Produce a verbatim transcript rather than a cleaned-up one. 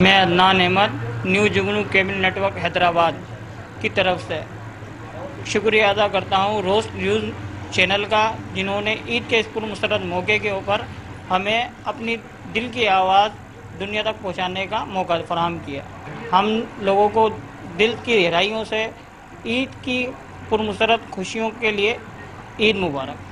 मैं Adnan Ahmed new Jugnu cable network Hyderabad की तरफ से शुक्रिया अदा करता हूँ रोस्ट न्यूज़ चैनल का, जिन्होंने ईद के इस पुरमसरत मौके के ऊपर हमें अपनी दिल की आवाज़ दुनिया तक पहुँचाने का मौका फराहम किया। हम लोगों को दिल की गहराइयों से ईद की पुरमसरत खुशियों के लिए ईद मुबारक।